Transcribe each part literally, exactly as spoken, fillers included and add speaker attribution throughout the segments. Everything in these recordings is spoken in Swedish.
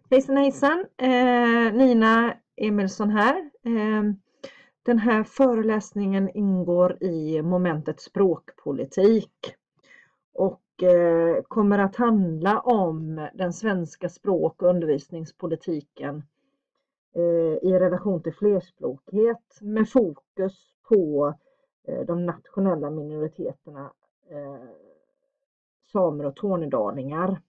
Speaker 1: Hejsan hejsan, eh, Nina Emilsson här. Eh, den här föreläsningen ingår i momentet språkpolitik och eh, kommer att handla om den svenska språk- och undervisningspolitiken eh, i relation till flerspråkighet med fokus på eh, de nationella minoriteterna eh, samer och tornedalingar.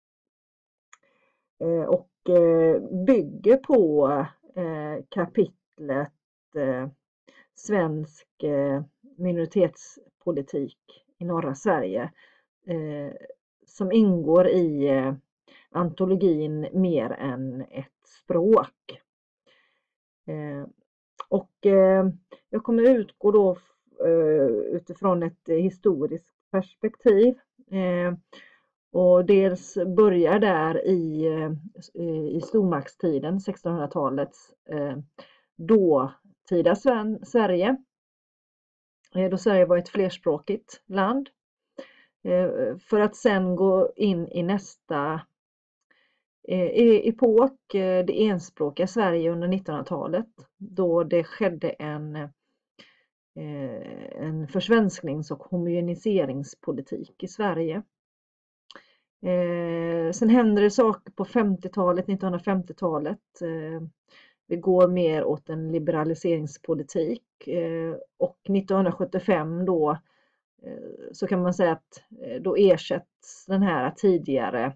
Speaker 1: Eh, och bygger på eh, kapitlet eh, svensk eh, minoritetspolitik i norra Sverige eh, som ingår i eh, antologin Mer än ett språk. Eh, och eh, jag kommer utgå då eh, utifrån ett historiskt perspektiv. Eh, Och dels börjar där i, i stormaktstiden, sextonhundratalets eh, dåtida Sverige. Då Sverige var ett flerspråkigt land. Eh, för att sen gå in i nästa eh, epok, det enspråkiga Sverige under nittonhundratalet. Då det skedde en, eh, en försvensknings- och homogeniseringspolitik i Sverige. Eh, sen händer det saker på femtiotalet, nittonhundrafemtiotalet. Eh, vi går mer åt en liberaliseringspolitik eh, och nittonhundrasjuttiofem då eh, så kan man säga att eh, då ersätts den här tidigare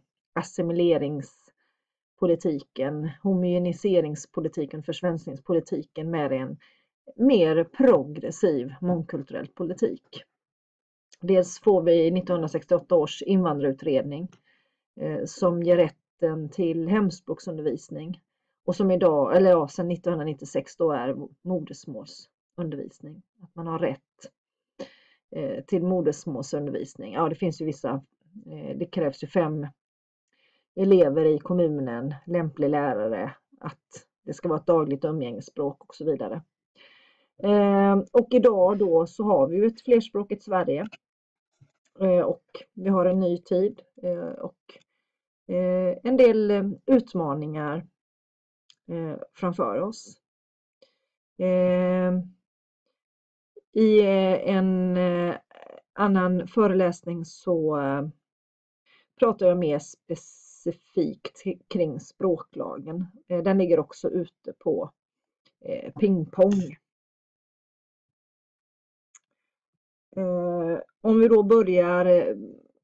Speaker 1: assimileringspolitiken, homogeniseringspolitiken, försvenskningspolitiken med en mer progressiv mångkulturell politik. Dels får vi nittonhundrasextioåtta års invandrarutredning eh, som ger rätten till hemspråksundervisning och som idag, eller ja, sedan nittonhundranittiosex då är modersmålsundervisning. Att man har rätt eh, till modersmålsundervisning. Ja, det finns ju vissa, eh, det krävs ju fem elever i kommunen, lämplig lärare, att det ska vara ett dagligt umgängesspråk och så vidare. Eh, och idag då så har vi ju ett flerspråkigt Sverige. Och vi har en ny tid och en del utmaningar framför oss. I en annan föreläsning så pratar jag mer specifikt kring språklagen. Den ligger också ute på Pingpong. Om vi då börjar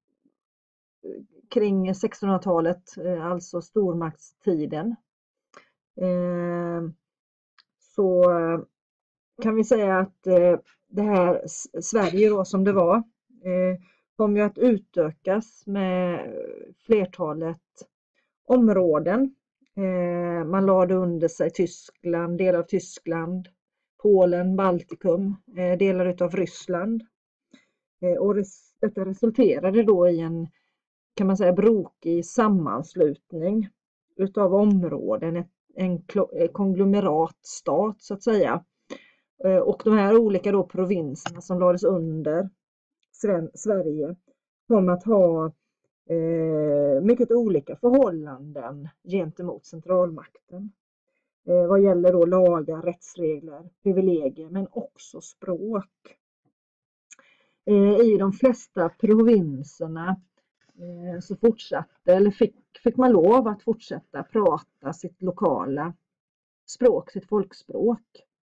Speaker 1: kring sextonhundratalet, alltså stormaktstiden, så kan vi säga att det här Sverige då som det var kom ju att utökas med flertalet områden. Man lade under sig Tyskland, delar av Tyskland, Polen, Baltikum, delar utav Ryssland. Och detta resulterade då i en, kan man säga, brokig sammanslutning utav områden, en konglomeratstat så att säga. Och de här olika då provinserna som lades under Sverige kom att ha eh, mycket olika förhållanden gentemot centralmakten. Eh, vad gäller då lagar, rättsregler, privilegier men också språk. Eh, I de flesta provinserna eh, så fortsatte, eller fick, fick man lov att fortsätta prata sitt lokala språk, sitt folkspråk.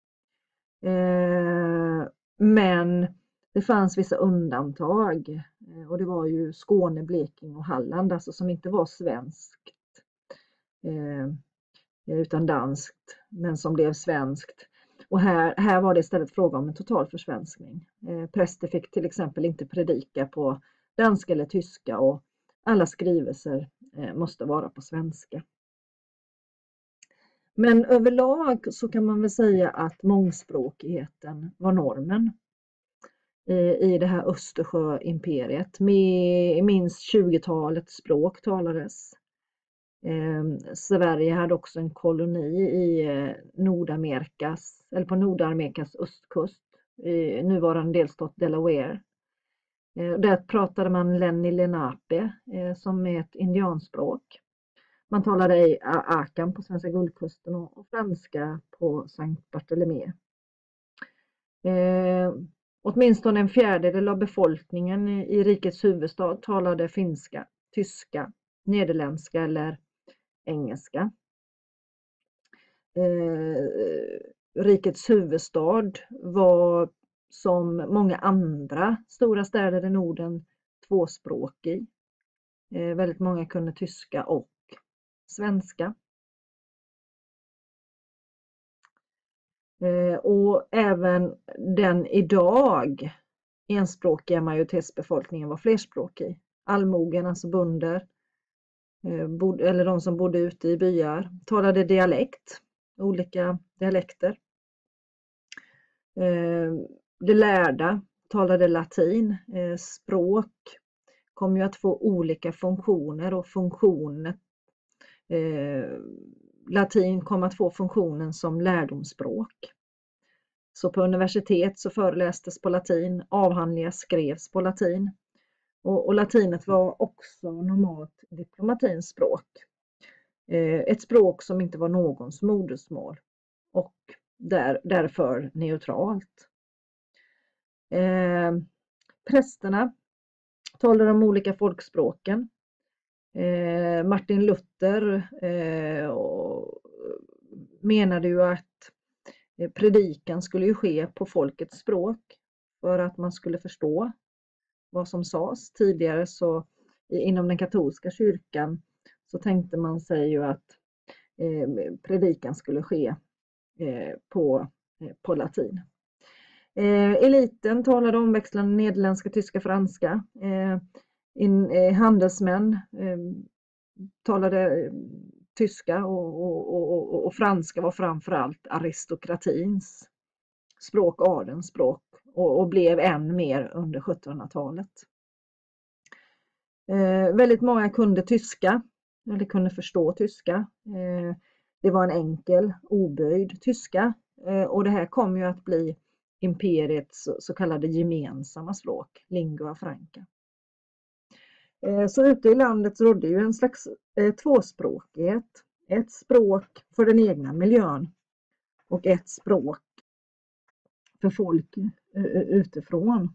Speaker 1: Eh, men det fanns vissa undantag eh, och det var ju Skåne, Blekinge och Halland, alltså som inte var svenskt eh, utan danskt, men som blev svenskt. Och här, här var det istället fråga om en total försvenskning. Eh, präster fick till exempel inte predika på danska eller tyska och alla skrivelser eh, måste vara på svenska. Men överlag så kan man väl säga att mångspråkigheten var normen i det här Östersjöimperiet. Med minst tjugotalet språk talades. Sverige hade också en koloni i Nordamerikas, eller på Nordamerikas östkust, i nuvarande delstat Delaware. Där pratade man Lenni Lenape som är ett indianspråk. Man talade ej akan på svenska guldkusten och franska på Sankt Bartolomé. Eh, åtminstone en fjärdedel av befolkningen i, i rikets huvudstad talade finska, tyska, nederländska eller engelska. Eh, rikets huvudstad var som många andra stora städer i Norden tvåspråkig. Eh, väldigt många kunde tyska och svenska. Eh, och även den idag enspråkiga majoritetsbefolkningen var flerspråkig. Allmogen, alltså bönder, eh, bod, eller de som bodde ute i byar, talade dialekt, olika dialekter. Eh, de lärda talade latin. Eh, språk kom ju att få olika funktioner och funktioner. Eh, latin kom att få funktionen som lärdomsspråk. Så på universitet så förelästes på latin, avhandlingar skrevs på latin. Och, och latinet var också normalt diplomatins språk. Eh, ett språk som inte var någons modersmål och där, därför neutralt. Eh, prästerna talade om olika folkspråken. Eh, Martin Luther eh, och menade ju att predikan skulle ju ske på folkets språk för att man skulle förstå vad som sades. Tidigare så inom den katolska kyrkan så tänkte man sig ju att eh, predikan skulle ske eh, på, eh, på latin. Eh, eliten talade omväxlande nederländska, tyska, franska. Eh, in, eh, handelsmän eh, talade tyska och, och, och, och franska var framförallt aristokratins språk, adelns språk och, och blev än mer under sjuttonhundratalet. Eh, väldigt många kunde tyska eller kunde förstå tyska. Eh, det var en enkel, oböjd tyska eh, och det här kom ju att bli imperiets så kallade gemensamma språk, lingua franca. Så ute i landet rådde ju en slags eh, tvåspråkighet. Ett språk för den egna miljön och ett språk för folk eh, utifrån.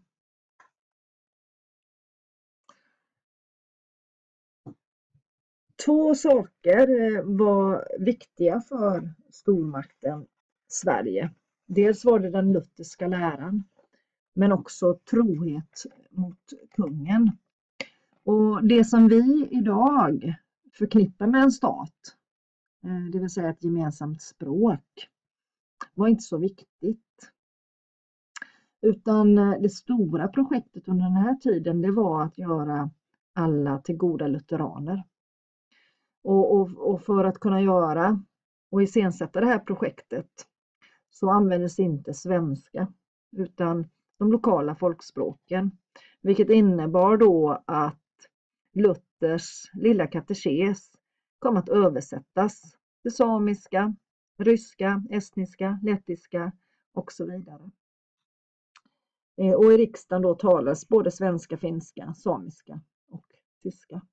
Speaker 1: Två saker eh, var viktiga för stormakten Sverige. Dels var det den lutherska läran, men också trohet mot kungen. Och det som vi idag förknippar med en stat, det vill säga ett gemensamt språk, var inte så viktigt. Utan det stora projektet under den här tiden, det var att göra alla till goda lutheraner. Och, och, och för att kunna göra och iscensätta det här projektet så användes inte svenska utan de lokala folkspråken. Vilket innebar då att Luthers lilla katekes kom att översättas till samiska, ryska, estniska, lettiska och så vidare. Och i riksdagen då talas både svenska, finska, samiska och tyska.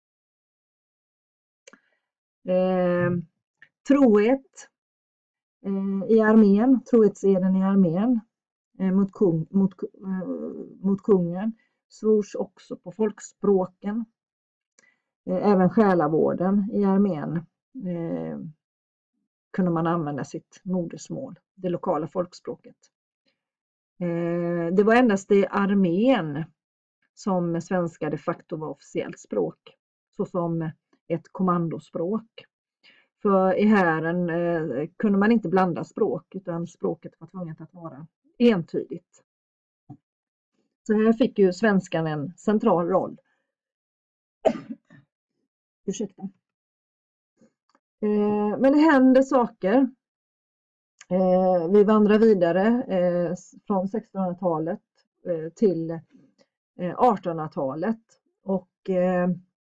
Speaker 1: Eh, trohet eh, i armén, trohetseden i armén eh, mot, kung, mot, eh, mot kungen svors också på folkspråken. Även själavården i armén eh, kunde man använda sitt modersmål, det lokala folkspråket. Eh, det var endast i armén som svenska de facto var officiellt språk, såsom ett kommandospråk. För i hären eh, kunde man inte blanda språk utan språket var tvunget att vara entydigt. Så här fick ju svenskan en central roll. Ursäkta. Eh, men det händer saker. Eh, vi vandrar vidare eh, från sextonhundratalet eh, till eh, artonhundratalet. Och eh,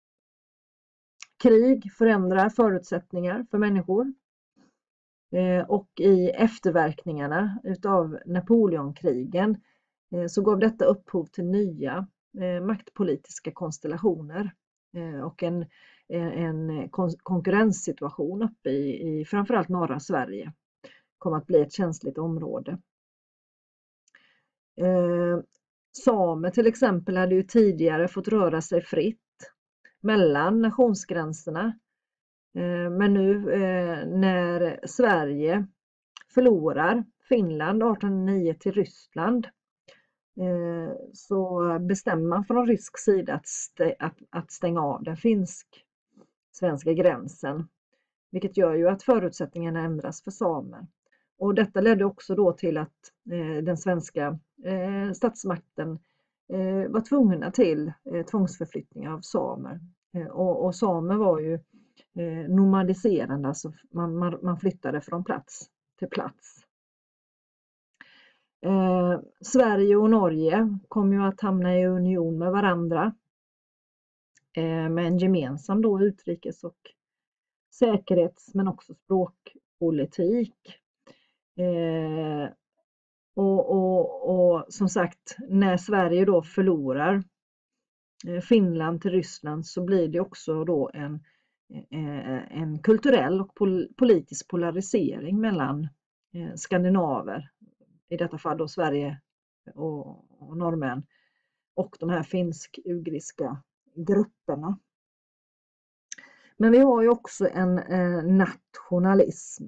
Speaker 1: krig förändrar förutsättningar för människor. Eh, och i efterverkningarna utav Napoleonkrigen eh, så gav detta upphov till nya eh, maktpolitiska konstellationer. Och en, en, en kon konkurrenssituation uppe i, i framförallt norra Sverige. Kom att bli ett känsligt område. Eh, samer till exempel hade ju tidigare fått röra sig fritt mellan nationsgränserna. Eh, men nu eh, när Sverige förlorar Finland arton null nio till Ryssland, eh, så bestämmer man från rysk sida att, stä att, att stänga av den finsk-svenska gränsen. Vilket gör ju att förutsättningarna ändras för samer. Och detta ledde också då till att eh, den svenska eh, statsmakten eh, var tvungna till eh, tvångsförflyttningar av samer. Eh, och, och samer var ju eh, nomadiserande, alltså man, man, man flyttade från plats till plats. Eh, Sverige och Norge kom ju att hamna i union med varandra eh, med en gemensam då utrikes- och säkerhets- men också språkpolitik. Eh, och, och, och som sagt, när Sverige då förlorar eh, Finland till Ryssland så blir det också då en, eh, en kulturell och pol politisk polarisering mellan eh, skandinaver, i detta fall då Sverige och, och norrmän, och de här finsk-ugriska grupperna. Men vi har ju också en eh, nationalism.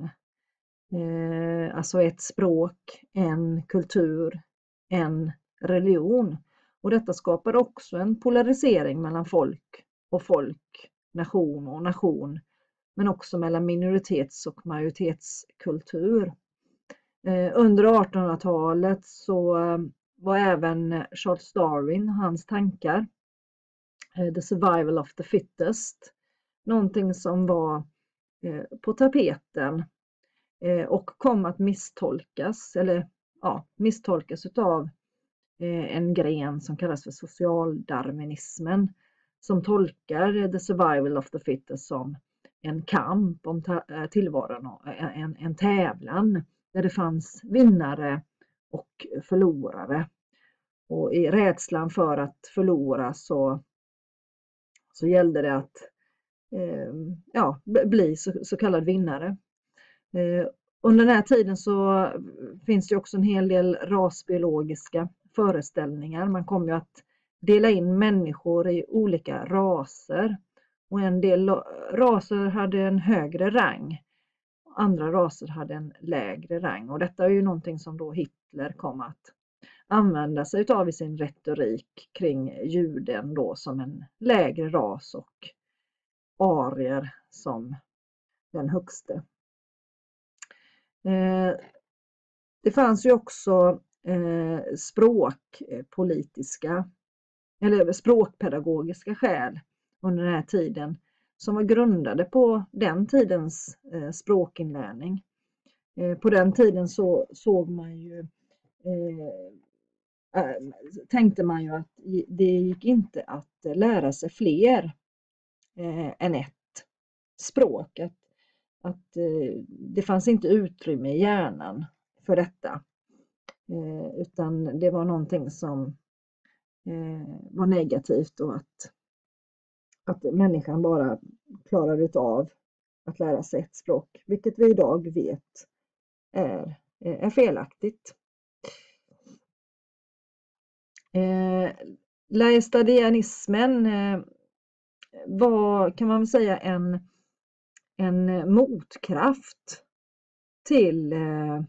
Speaker 1: Eh, alltså ett språk, en kultur, en religion. Och detta skapar också en polarisering mellan folk och folk, nation och nation. Men också mellan minoritets- och majoritetskultur. Eh, under artonhundratalet så eh, var även Charles Darwin, hans tankar, eh, The Survival of the Fittest, någonting som var eh, på tapeten. Och kom att misstolkas, eller ja, misstolkas utav en gren som kallas för socialdarwinismen, som tolkar the survival of the fittest som en kamp om tillvaron, en, en tävlan där det fanns vinnare och förlorare. Och i rädslan för att förlora så, så gällde det att eh, ja, bli så, så kallad vinnare. Eh, under den här tiden så finns det också en hel del rasbiologiska föreställningar. Man kommer ju att dela in människor i olika raser. Och en del raser hade en högre rang. Andra raser hade en lägre rang. Och detta är ju någonting som då Hitler kom att använda sig av i sin retorik kring juden då som en lägre ras och arier som den högste. Det fanns ju också språkpolitiska eller språkpedagogiska skäl under den här tiden som var grundade på den tidens språkinlärning. På den tiden så såg man ju, tänkte man ju att det gick inte att lära sig fler än ett språk. Att Att eh, det fanns inte utrymme i hjärnan för detta. Eh, utan det var någonting som eh, var negativt, och att, att människan bara klarade av att lära sig ett språk. Vilket vi idag vet är, är felaktigt. Eh, Laestadianismen eh, var, kan man väl säga, en en motkraft till eh,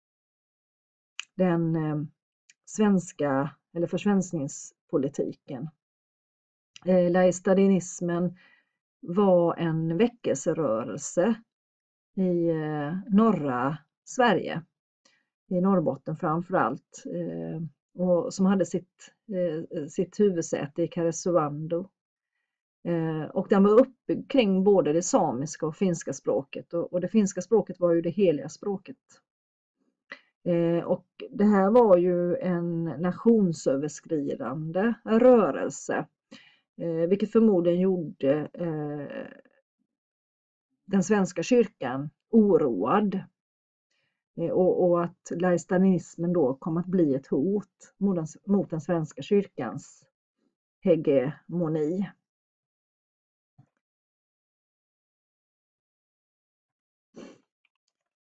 Speaker 1: den eh, svenska eller försvenskningspolitiken. Eh, Laestadianismen var en väckelserörelse i eh, norra Sverige, i Norrbotten framförallt, eh, och som hade sitt, eh, sitt huvudsäte i Karesuando. Och den var uppbyggd kring både det samiska och finska språket. Och det finska språket var ju det heliga språket. Och det här var ju en nationsöverskridande rörelse. Vilket förmodligen gjorde den svenska kyrkan oroad. Och att laestadianismen då kom att bli ett hot mot den svenska kyrkans hegemoni.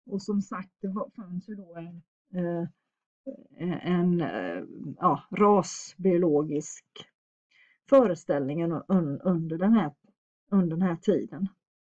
Speaker 1: och som sagt, det var, fanns ju då en, eh, en eh, ja, rasbiologisk föreställning un, under, den här, under den här tiden.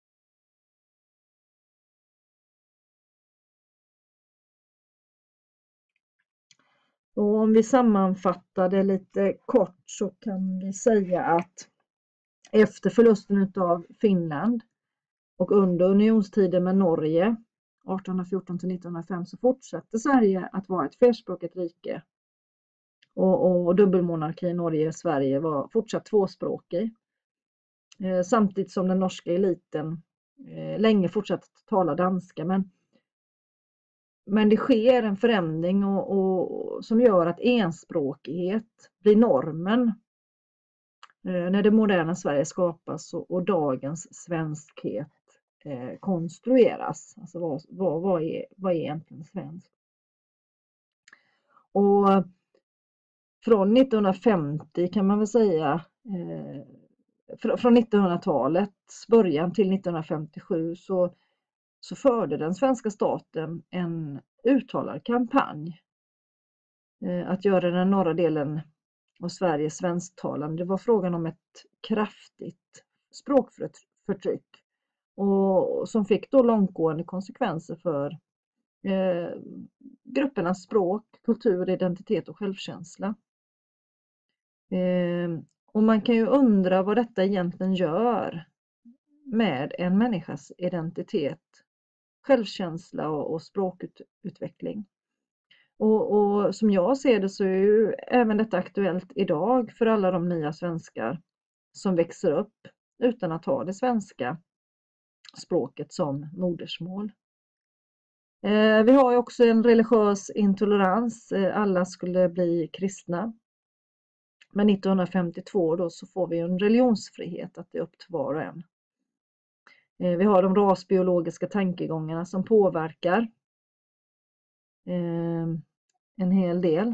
Speaker 1: Och om vi sammanfattar det lite kort så kan vi säga att efter förlusten av Finland och under unionstiden med Norge artonhundrafjorton till nittonhundrafem så fortsatte Sverige att vara ett flerspråkigt rike. Och, och dubbelmonarki i Norge och Sverige var fortsatt tvåspråkig. Eh, samtidigt som den norska eliten eh, länge fortsatt tala danska. Men, men det sker en förändring och, och, som gör att enspråkighet blir normen eh, när det moderna Sverige skapas och, och dagens svenskhet eh, konstrueras. Alltså vad, vad, vad, är, vad är egentligen svensk? Och från nittonhundrafemtio kan man väl säga, eh, från nittonhundratalets början till nittonhundrafemtiosju så, så förde den svenska staten en uttalad kampanj eh, att göra den norra delen av Sverige svensktalande. Det var frågan om ett kraftigt språkförtryck och som fick då långtgående konsekvenser för eh, gruppernas språk, kultur, identitet och självkänsla. Eh, och man kan ju undra vad detta egentligen gör med en människas identitet, självkänsla och, och språkutveckling. Och, och som jag ser det så är ju även detta aktuellt idag för alla de nya svenskar som växer upp utan att ha det svenska språket som modersmål. Eh, vi har ju också en religiös intolerans, eh, alla skulle bli kristna. Men nittonhundrafemtiotvå då så får vi en religionsfrihet, att det är upp till var och en. Eh, vi har de rasbiologiska tankegångarna som påverkar eh, en hel del.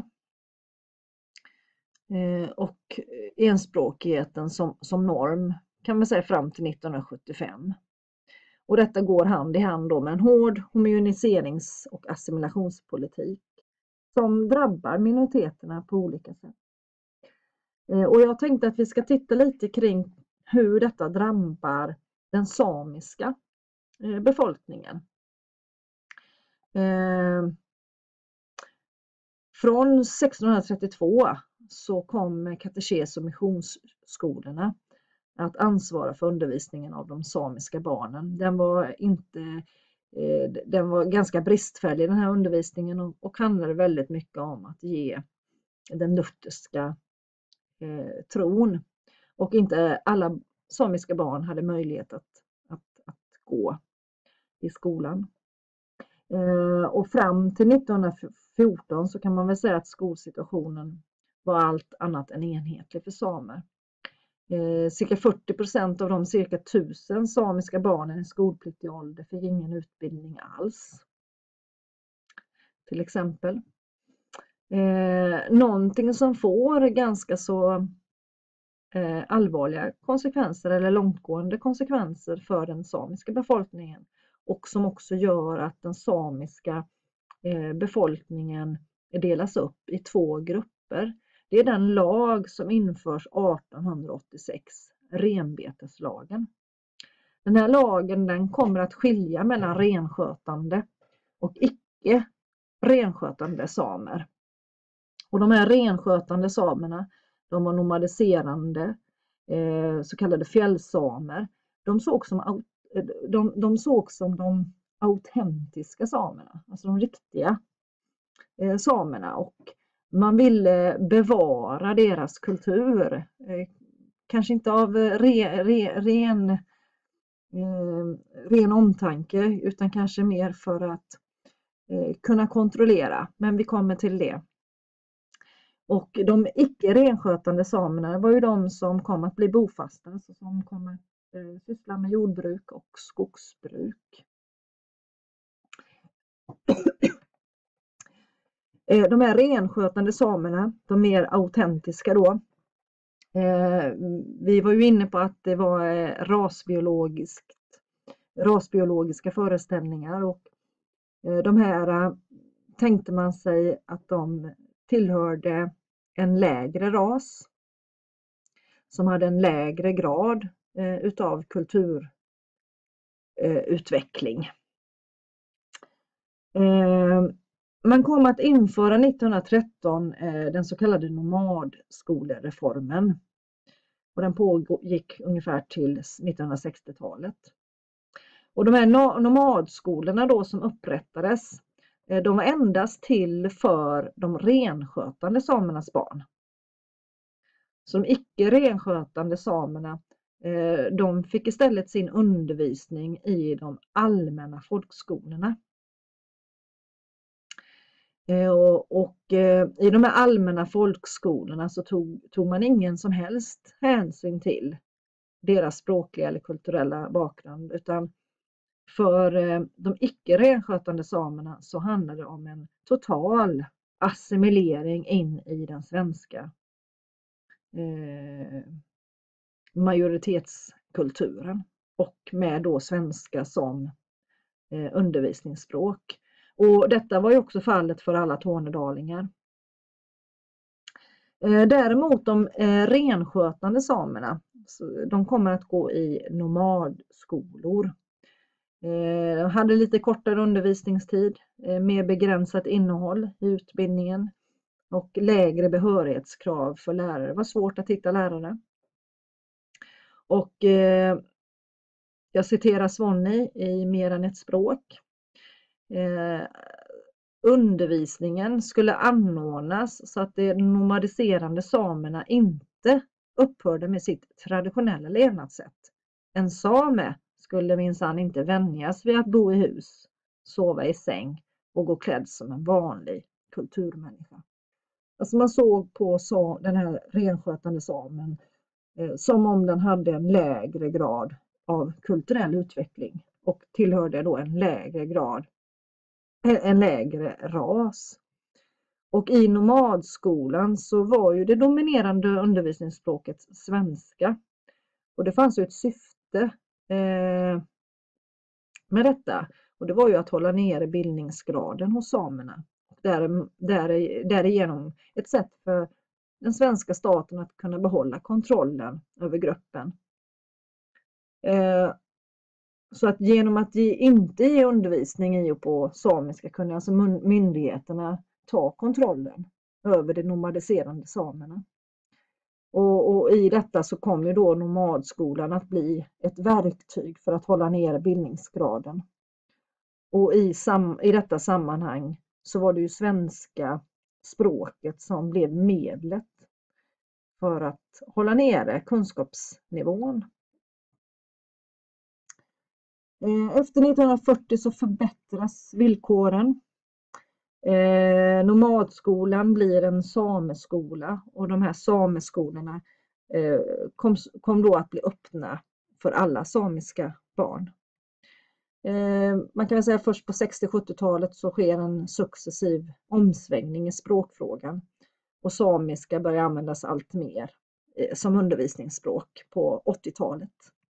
Speaker 1: Eh, och enspråkigheten som, som norm kan man säga fram till nittonhundrasjuttiofem. Och detta går hand i hand då med en hård homogeniserings- och assimilationspolitik som drabbar minoriteterna på olika sätt. Och jag tänkte att vi ska titta lite kring hur detta drabbar den samiska befolkningen. Från sextonhundratrettiotvå så kom katekes- och missionsskolorna att ansvara för undervisningen av de samiska barnen. Den var, inte, den var ganska bristfällig den här undervisningen och, och handlade väldigt mycket om att ge den lutherska eh, tron. Och inte alla samiska barn hade möjlighet att, att, att gå i skolan. Eh, och fram till nittonhundrafjorton så kan man väl säga att skolsituationen var allt annat än enhetlig för samer. Eh, cirka fyrtio procent av de cirka tusen samiska barnen i skolpliktig ålder fick ingen utbildning alls. Till exempel. Eh, någonting som får ganska så eh, allvarliga konsekvenser eller långtgående konsekvenser för den samiska befolkningen. Och som också gör att den samiska eh, befolkningen delas upp i två grupper. Det är den lag som införs artonhundraåttiosex, renbeteslagen. Den här lagen den kommer att skilja mellan renskötande och icke renskötande samer. Och de här renskötande samerna, de var nomadiserande, eh, så kallade fjällsamer. De såg som, de, de såg som de autentiska samerna, alltså de riktiga eh, samerna. Och man ville bevara deras kultur. Eh, kanske inte av re, re, ren, eh, ren omtanke utan kanske mer för att eh, kunna kontrollera. Men vi kommer till det. Och de icke renskötande samerna var ju de som kom att bli bofasta, alltså som kom att eh, syssla med jordbruk och skogsbruk. eh, de här renskötande samerna, de mer autentiska då. Eh, vi var ju inne på att det var eh, rasbiologiskt, rasbiologiska föreställningar och De här tänkte man sig att de tillhörde en lägre ras som hade en lägre grad utav kulturutveckling. Man kom att införa nittonhundratretton den så kallade nomadskolereformen. Och den pågick ungefär till nittonhundrasextiotalet. Och de här nomadskolorna då som upprättades, de var endast till för de renskötande samernas barn. Så de icke renskötande samerna, de fick istället sin undervisning i de allmänna folkskolorna. Och, och i de här allmänna folkskolorna så tog, tog man ingen som helst hänsyn till deras språkliga eller kulturella bakgrund, utan för de icke renskötande samerna så handlade det om en total assimilering in i den svenska eh, majoritetskulturen och med då svenska som eh, undervisningsspråk. Och detta var ju också fallet för alla tornedalingar. Däremot de renskötande samerna, de kommer att gå i nomadskolor. De hade lite kortare undervisningstid, mer begränsat innehåll i utbildningen och lägre behörighetskrav för lärare. Det var svårt att hitta lärare. Och jag citerar Swanny i Mer än ett språk. Undervisningen skulle anordnas så att de nomadiserande samerna inte upphörde med sitt traditionella levnadssätt. En same skulle minsann inte vänjas vid att bo i hus, sova i säng och gå klädd som en vanlig kulturmänniska. Alltså man såg på den här renskötande samen som om den hade en lägre grad av kulturell utveckling och tillhörde då en lägre grad en lägre ras. Och i nomadskolan så var ju det dominerande undervisningsspråket svenska. Och det fanns ju ett syfte eh, med detta. Och det var ju att hålla nere bildningsgraden hos samerna. Och där, där, därigenom ett sätt för den svenska staten att kunna behålla kontrollen över gruppen. Eh, Så att genom att ge, inte ge undervisning i och på samiska kunde alltså myndigheterna ta kontrollen över de nomadiserande samerna. Och, och i detta så kom ju då nomadskolan att bli ett verktyg för att hålla ner bildningsgraden. Och i, sam, i detta sammanhang så var det ju svenska språket som blev medlet för att hålla nere kunskapsnivån. Efter nittonhundrafyrtio så förbättras villkoren. Eh, nomadskolan blir en sameskola och de här sameskolorna eh, kom, kom då att bli öppna för alla samiska barn. Eh, man kan väl säga att först på sextio-sjuttiotalet så sker en successiv omsvängning i språkfrågan och samiska börjar användas allt mer eh, som undervisningsspråk på åttiotalet.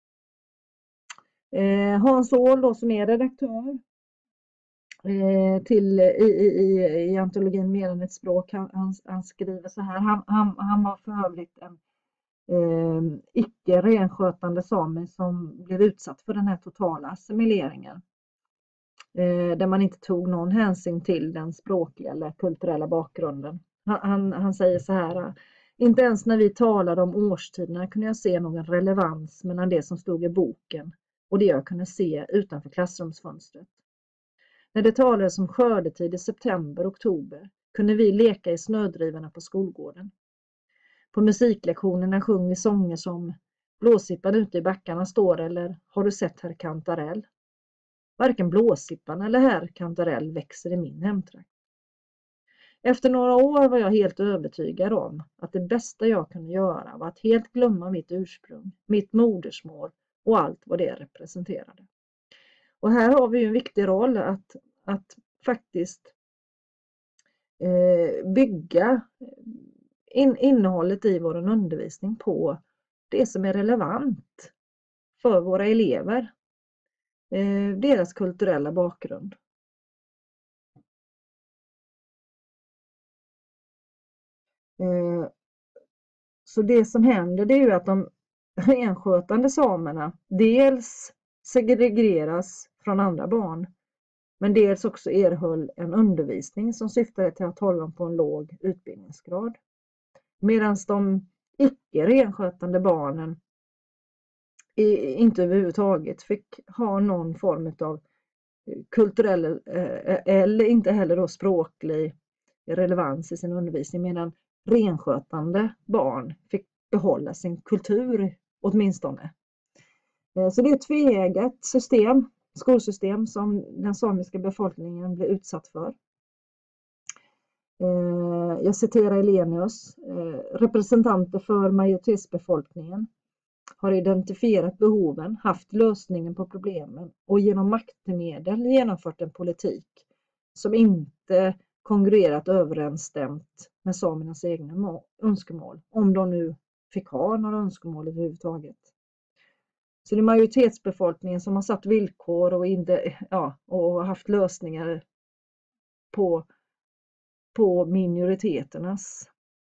Speaker 1: Eh, Hans Åhl då, som är redaktör eh, till, i, i, i antologin Mer än ett språk, han, han, han skriver så här, han, han, han var för övrigt en eh, icke renskötande same som blev utsatt för den här totala assimileringen. Eh, där man inte tog någon hänsyn till den språkliga eller kulturella bakgrunden. Han, han, han säger så här, inte ens när vi talade om årstiderna kunde jag se någon relevans mellan det som stod i boken och det jag kunde se utanför klassrumsfönstret. När det talades om skördetid i september och oktober kunde vi leka i snödrivorna på skolgården. På musiklektionerna sjöng vi sånger som Blåsippan ute i backarna står eller Har du sett herr Kantarell? Varken Blåsippan eller herr Kantarell växer i min hemtrakt. Efter några år var jag helt övertygad om att det bästa jag kunde göra var att helt glömma mitt ursprung, mitt modersmål och allt vad det representerade. Och här har vi ju en viktig roll att, att faktiskt eh, bygga in, innehållet i vår undervisning på det som är relevant för våra elever, eh, deras kulturella bakgrund. Eh, så det som händer, det är ju att de renskötande samerna dels segregeras från andra barn, men dels också erhöll en undervisning som syftade till att hålla dem på en låg utbildningsgrad. Medan de icke renskötande barnen inte överhuvudtaget fick ha någon form av kulturell eller inte heller då språklig relevans i sin undervisning, medan renskötande barn fick behålla sin kultur åtminstone. Så det är ett tveeggat system, skolsystem som den samiska befolkningen blir utsatt för. Jag citerar Elenius: representanter för majoritetsbefolkningen har identifierat behoven, haft lösningen på problemen och genom maktmedel genomfört en politik som inte kongruerat överensstämt med samernas egna önskemål, om de nu fick ha några önskemål överhuvudtaget. Så det är majoritetsbefolkningen som har satt villkor och, inte, ja, och haft lösningar på, på minoriteternas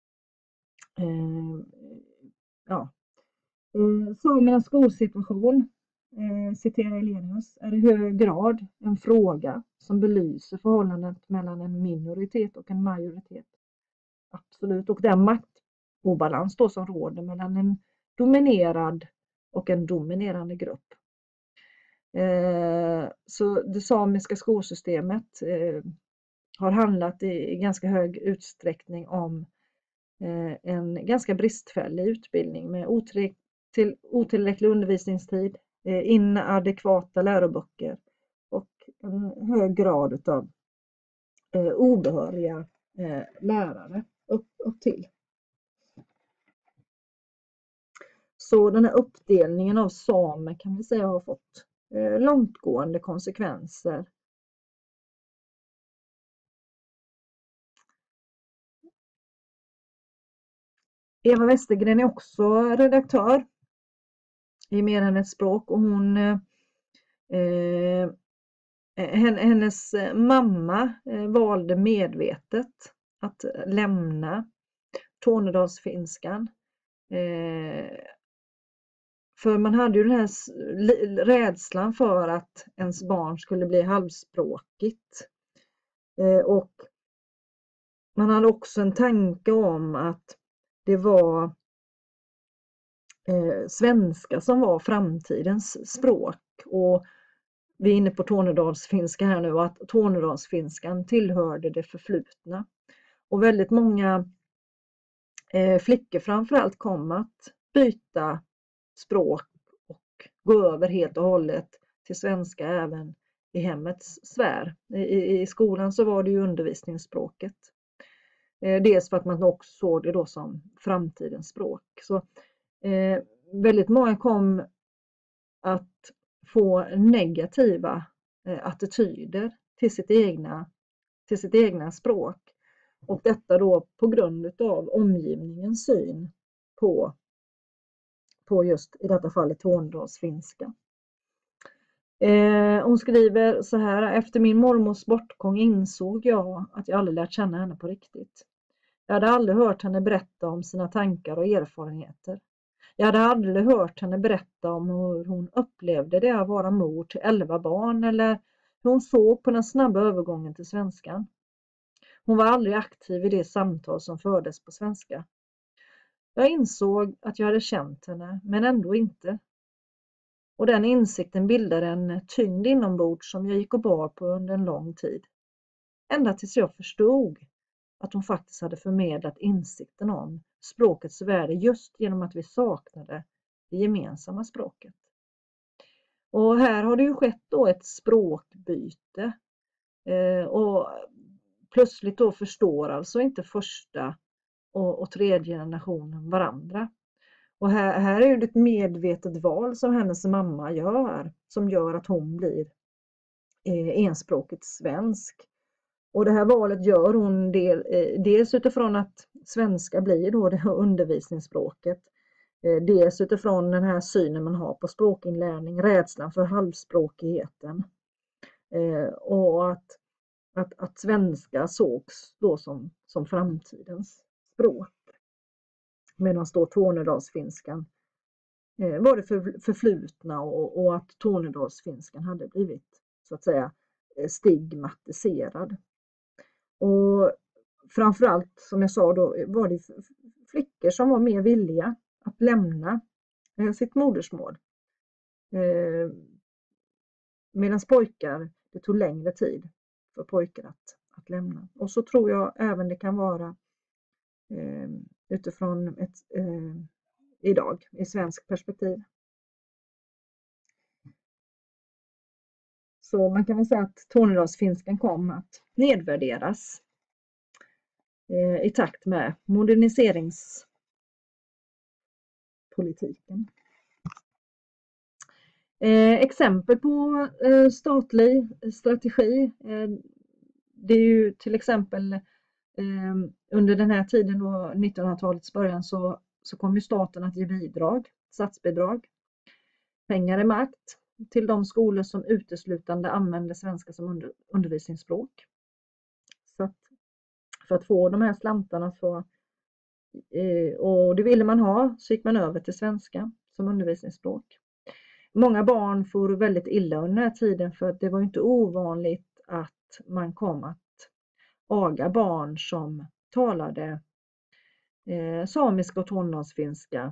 Speaker 1: eh, ja. Samernas skolsituation, eh, citerar Elenius, är i hög grad en fråga som belyser förhållandet mellan en minoritet och en majoritet. Absolut, och den maktobalans då som råder mellan en dominerad och en dominerande grupp. Eh, så det samiska skolsystemet eh, har handlat i, i ganska hög utsträckning om eh, en ganska bristfällig utbildning med otillräcklig till otillräcklig undervisningstid, eh, inadekvata läroböcker och en hög grad av eh, obehöriga eh, lärare upp, upp till. Så den här uppdelningen av samer kan vi säga har fått eh, långtgående konsekvenser. Eva Westergren är också redaktör i Mer än ett språk, och hon eh, hennes mamma valde medvetet att lämna tornedalsfinskan. Eh, för man hade ju den här rädslan för att ens barn skulle bli halvspråkigt. Eh, och man hade också en tanke om att det var eh, svenska som var framtidens språk. Och vi är inne på tornedalsfinska här nu, och att tornedalsfinskan tillhörde det förflutna. Och väldigt många eh, flickor framförallt kom att byta språk och gå över helt och hållet till svenska även i hemmets sfär. I, i skolan så var det ju undervisningsspråket. Eh, dels för att man också såg det då som framtidens språk. Så eh, väldigt många kom att få negativa eh, attityder till sitt egna till sitt egna språk, och detta då på grund av omgivningens syn på på just i detta fallet tornedalsfinska. Eh, hon skriver så här: efter min mormors bortgång insåg jag att jag aldrig lärt känna henne på riktigt. Jag hade aldrig hört henne berätta om sina tankar och erfarenheter. Jag hade aldrig hört henne berätta om hur hon upplevde det att vara mor till elva barn, eller hur hon såg på den snabba övergången till svenskan. Hon var aldrig aktiv i det samtal som fördes på svenska. Jag insåg att jag hade känt henne, men ändå inte. Och den insikten bildade en tyngd inombords som jag gick och bar på under en lång tid. Ända tills jag förstod att hon faktiskt hade förmedlat insikten om språkets värde just genom att vi saknade det gemensamma språket. Och här har det ju skett då ett språkbyte. Eh, och plötsligt då förstår alltså inte första och, och tredje generationen varandra. Och här, här är det ett medvetet val som hennes mamma gör, som gör att hon blir eh, enspråkigt svensk. Och det här valet gör hon del, eh, dels utifrån att svenska blir då det här undervisningsspråket. Eh, dels utifrån den här synen man har på språkinlärning, rädslan för halvspråkigheten. Eh, och att, att, att svenska sågs då som, som framtidens språk. Medan då tornedalsfinskan eh, var det för, förflutna och, och att tornedalsfinskan hade blivit så att säga stigmatiserad. Och framförallt som jag sa då var det flickor som var mer villiga att lämna eh, sitt modersmål. Eh, Medan pojkar, det tog längre tid för pojkar att, att lämna. Och så tror jag även det kan vara eh, utifrån ett eh, idag i svensk perspektiv. Så man kan väl säga att tornedalsfinskan kom att nedvärderas eh, i takt med moderniseringspolitiken. Eh, exempel på eh, statlig strategi, eh, det är ju till exempel eh, under den här tiden då nittonhundratalets början så, så kom ju staten att ge bidrag, statsbidrag, pengar i makt till de skolor som uteslutande använde svenska som under, undervisningsspråk. Så att för att få de här slantarna så, eh, och det ville man ha, så gick man över till svenska som undervisningsspråk. Många barn får väldigt illa under den här tiden för att det var inte ovanligt att man kom att aga barn som talade eh, samiska och tornedalsfinska.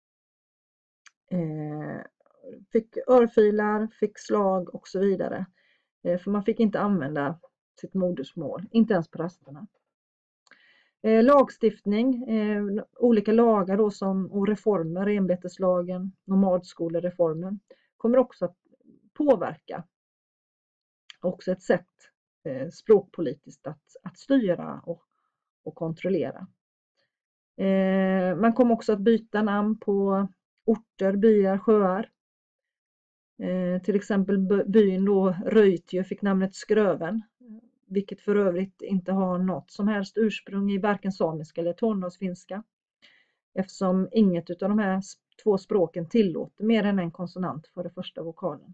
Speaker 1: Eh, fick örfilar, fick slag och så vidare. Eh, för man fick inte använda sitt modersmål, inte ens på rasterna. Eh, lagstiftning, eh, olika lagar då som, och reformer, renbeteslagen, nomadskolereformen, kommer också att påverka. Också ett sätt eh, språkpolitiskt att, att styra och, och kontrollera. Eh, man kommer också att byta namn på orter, byar, sjöar. Eh, till exempel byn då Röjtjö fick namnet Skröven, vilket för övrigt inte har något som helst ursprung i varken samiska eller tornedalsfinska. Eftersom inget av de här två språken tillåter mer än en konsonant för den första vokalen.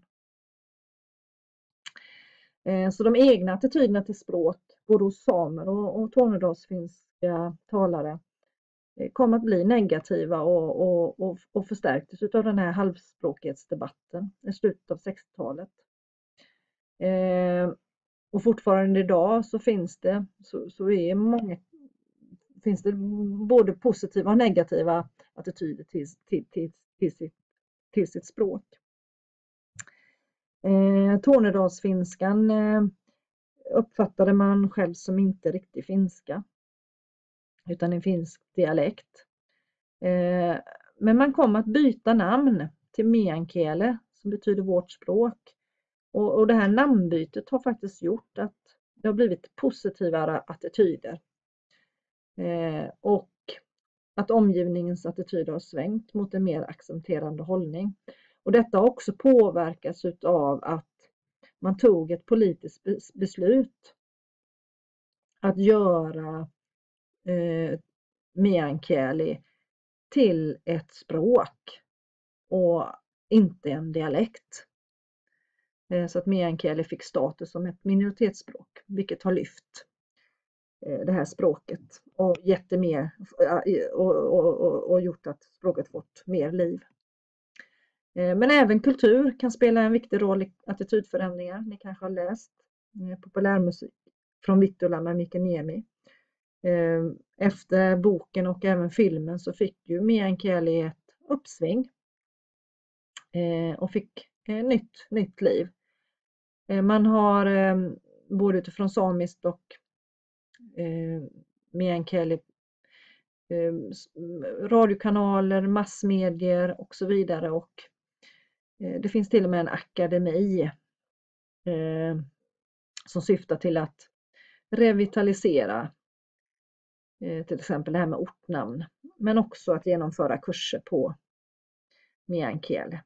Speaker 1: Eh, så de egna attityderna till språk, både hos samer och, och tornedalsfinska talare, eh, kom att bli negativa och, och, och, och förstärktes av den här halvspråkighetsdebatten i slutet av sextiotalet. Eh, och fortfarande idag så finns det, så, så är många, finns det både positiva och negativa attityder till, till, till, till, sitt, till sitt språk. Eh, Tornedalsfinskan eh, uppfattade man själv som inte riktigt finska, utan en finsk dialekt. Eh, men man kom att byta namn till meänkieli, som betyder vårt språk. Och, och det här namnbytet har faktiskt gjort att det har blivit positivare attityder. Eh, och att omgivningens attityder har svängt mot en mer accepterande hållning. Och detta har också påverkats av att man tog ett politiskt beslut att göra eh, meänkieli till ett språk och inte en dialekt. Eh, så att meänkieli fick status som ett minoritetsspråk, vilket har lyft eh, det här språket och gett det mer och, och, och, och gjort att språket fått mer liv. Men även kultur kan spela en viktig roll i attitydförändringar. Ni kanske har läst populärmusik från Vittula med Mika Niemi. Efter boken och även filmen så fick ju meänkieli ett uppsving och fick nytt, nytt liv. Man har både utifrån samiskt och meänkieli radiokanaler, massmedier och så vidare, och det finns till och med en akademi eh, som syftar till att revitalisera eh, till exempel det här med ortnamn, men också att genomföra kurser på meänkieli.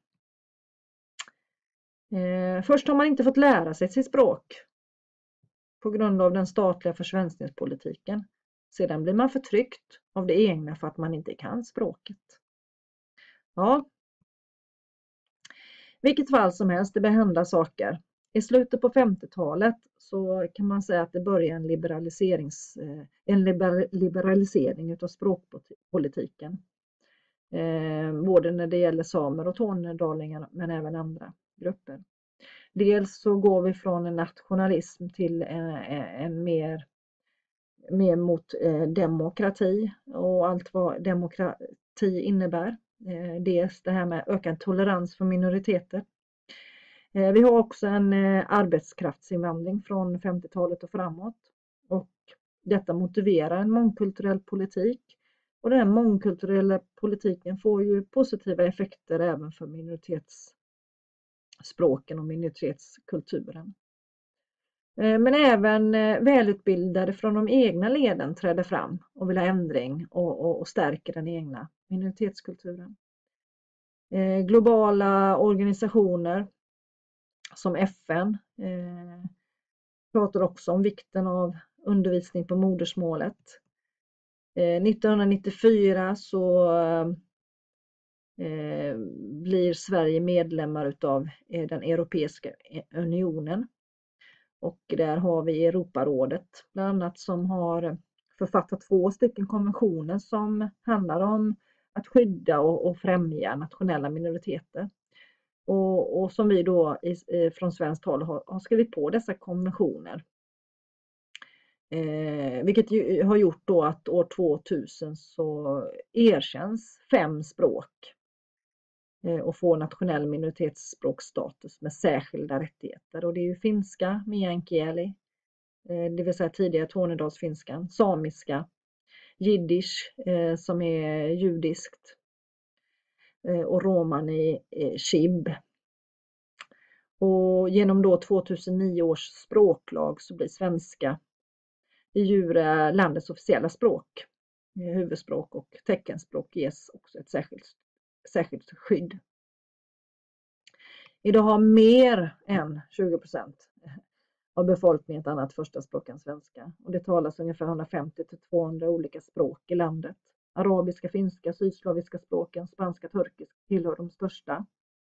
Speaker 1: Eh, först har man inte fått lära sig sitt språk på grund av den statliga försvenskningspolitiken. Sedan blir man förtryckt av det egna för att man inte kan språket. Ja. Vilket fall som helst, det behänder saker. I slutet på femtiotalet så kan man säga att det börjar en, liberaliserings, en liberalisering utav språkpolitiken. Eh, både när det gäller samer och tornedalingar men även andra grupper. Dels så går vi från en nationalism till en, en mer, mer mot eh, demokrati och allt vad demokrati innebär. Eh, dels det här med ökad tolerans för minoriteter. Eh, vi har också en eh, arbetskraftsinvandring från femtiotalet och framåt. Och detta motiverar en mångkulturell politik. Och den här mångkulturella politiken får ju positiva effekter även för minoritetsspråken och minoritetskulturen. Men även välutbildade från de egna leden träder fram och vill ha ändring och, och, och stärker den egna minoritetskulturen. Globala organisationer som F N eh, pratar också om vikten av undervisning på modersmålet. nittonhundranittiofyra så eh, blir Sverige medlemmar utav den Europeiska unionen. Och där har vi Europarådet bland annat som har författat två stycken konventioner som handlar om att skydda och, och främja nationella minoriteter. Och, och som vi då i, från svenskt håll har, har skrivit på dessa konventioner. Eh, vilket ju, har gjort då att år tvåtusen så erkänns fem språk eh, och får nationell minoritetsspråkstatus med särskilda rättigheter. Och det är ju finska, meänkieli, eh, det vill säga tidigare tornedalsfinskan, samiska, jiddisch eh, som är judiskt eh, och romani eh, chib. Och genom då tvåtusennio års språklag så blir svenska i jure landets officiella språk, huvudspråk och teckenspråk ges också ett särskilt, särskilt skydd. Idag har mer än tjugo procent av befolkningen ett annat första språk än svenska. Och det talas ungefär hundrafemtio till tvåhundra olika språk i landet. Arabiska, finska, sydslaviska språken, spanska, turkiska tillhör de största.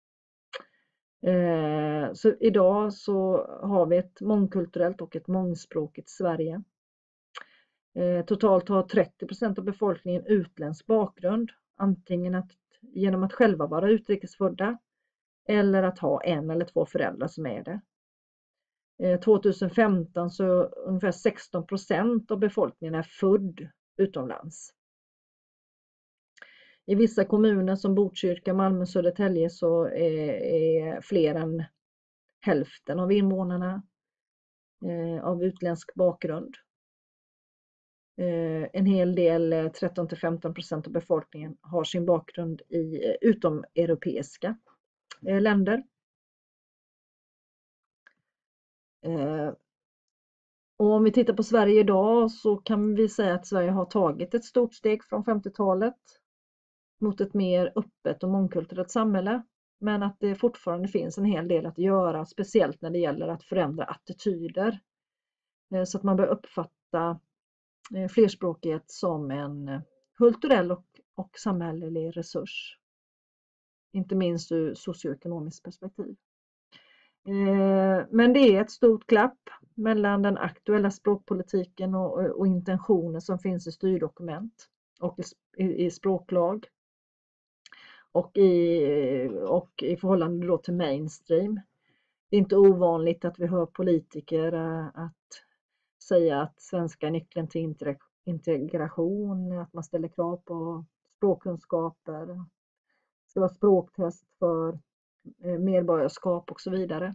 Speaker 1: Eh, så idag så har vi ett mångkulturellt och ett mångspråkigt Sverige. Eh, totalt har trettio procent av befolkningen utländsk bakgrund, antingen att, genom att själva vara utrikesfödda eller att ha en eller två föräldrar som är det. Eh, tjugohundrafemton så ungefär sexton procent av befolkningen är född utomlands. I vissa kommuner som Botkyrka, Malmö och Södertälje så är, är fler än hälften av invånarna eh, av utländsk bakgrund. Eh, en hel del, tretton till femton procent av befolkningen har sin bakgrund i eh, utomeuropeiska eh, länder. Eh, och om vi tittar på Sverige idag så kan vi säga att Sverige har tagit ett stort steg från femtiotalet mot ett mer öppet och mångkulturellt samhälle. Men att det fortfarande finns en hel del att göra, speciellt när det gäller att förändra attityder. Så att man bör uppfatta flerspråkighet som en kulturell och, och samhällelig resurs. Inte minst ur socioekonomiskt perspektiv. Men det är ett stort glapp mellan den aktuella språkpolitiken och, och intentioner som finns i styrdokument och i, i språklag. Och i, och i förhållande då till mainstream. Det är inte ovanligt att vi hör politiker att säga att svenska är nyckeln till integration, att man ställer krav på språkkunskaper, det ska vara språktest för medborgarskap och så vidare.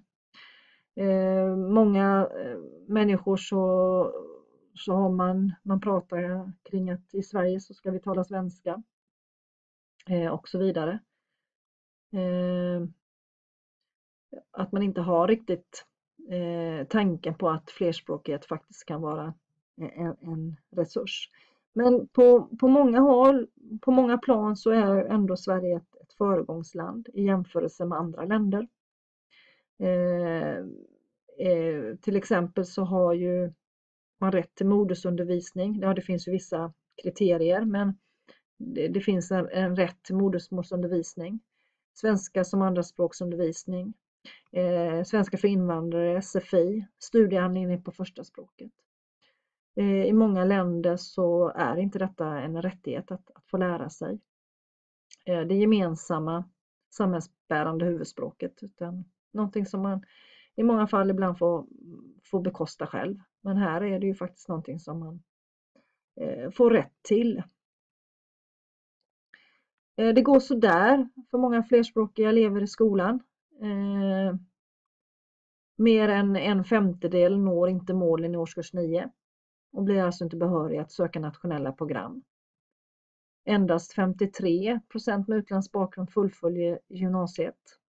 Speaker 1: Många människor så, så har man, man pratar kring att i Sverige så ska vi tala svenska. Och så vidare. Eh, att man inte har riktigt eh, tanken på att flerspråkighet faktiskt kan vara en, en resurs. Men på, på många håll, på många plan så är ändå Sverige ett, ett föregångsland i jämförelse med andra länder. Eh, eh, till exempel så har ju man rätt till modersundervisning. Ja, det finns ju vissa kriterier, men Det, det finns en, en rätt till modersmålsundervisning, svenska som andraspråksundervisning, Eh, svenska för invandrare, S F I, studiehandledning på första språket. Eh, I många länder så är inte detta en rättighet att, att få lära sig eh, det gemensamma samhällsbärande huvudspråket, utan någonting som man i många fall ibland får, får bekosta själv. Men här är det ju faktiskt någonting som man eh, får rätt till. Eh, det går så där för många flerspråkiga elever i skolan. Eh, mer än en femtedel når inte målen i årskurs nio och blir alltså inte behöriga att söka nationella program. Endast femtiotre procent med utländsk bakgrund fullföljer gymnasiet.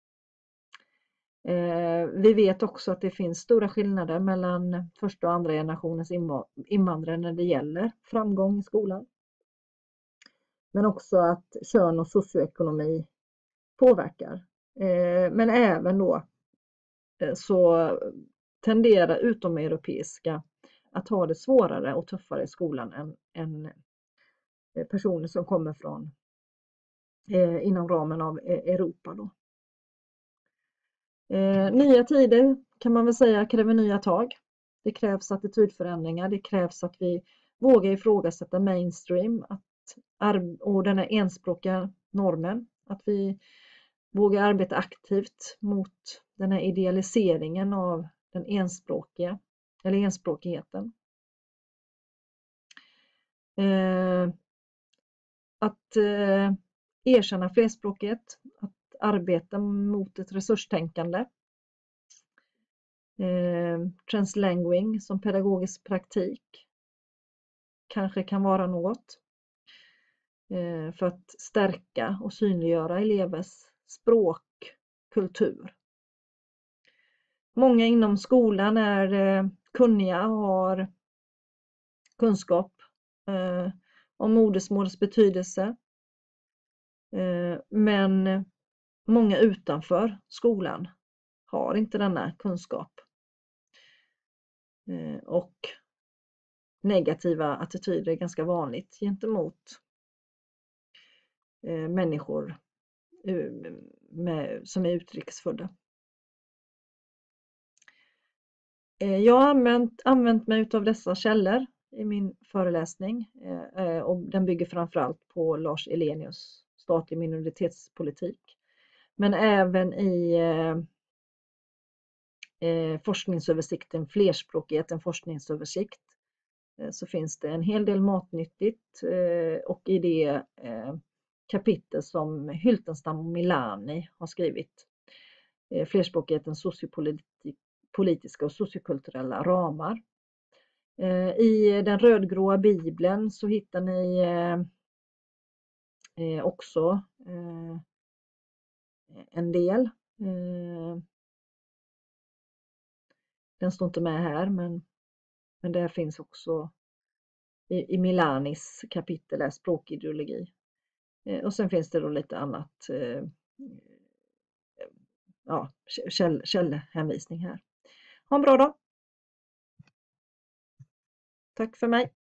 Speaker 1: Eh, vi vet också att det finns stora skillnader mellan första och andra generationens invandrare när det gäller framgång i skolan. Men också att kön och socioekonomi påverkar. Eh, men även då eh, så tenderar utomeuropeiska att ha det svårare och tuffare i skolan än, än personer som kommer från eh, inom ramen av Europa då. Eh, nya tider kan man väl säga kräver nya tag. Det krävs attitydförändringar, det krävs att vi vågar ifrågasätta mainstream att, och den här enspråkiga normen. Att vi vågar arbeta aktivt mot den här idealiseringen av den enspråkiga eller enspråkigheten. Eh, att eh, erkänna flerspråkighet, att arbeta mot ett resurstänkande. Eh, translanguing som pedagogisk praktik kanske kan vara något eh, för att stärka och synliggöra elevers språkkultur. Många inom skolan är eh, kunniga och har kunskap eh, om modersmålets betydelse. Eh, men många utanför skolan har inte denna kunskap. Eh, och negativa attityder är ganska vanligt gentemot eh, människor eh, med, som är utrikesfödda. Eh, jag har använt, använt mig av dessa källor i min föreläsning eh, och den bygger framförallt på Lars Elenius statlig minoritetspolitik. Men även i eh, eh, forskningsöversikten Flerspråkighet, en forskningsöversikt, eh, så finns det en hel del matnyttigt eh, och i det eh, kapitel som Hyltenstam och Milani har skrivit. Eh, Flerspråkighetens sociopolitiska och sociokulturella ramar. Eh, I den rödgråa bibeln så hittar ni eh, eh, också eh, en del. Eh, den står inte med här, men, men där finns också i, i Milanis kapitel är språkideologi. Eh, och sen finns det då lite annat eh, ja, käll, källhänvisning här. Ha en bra dag! Tack för mig!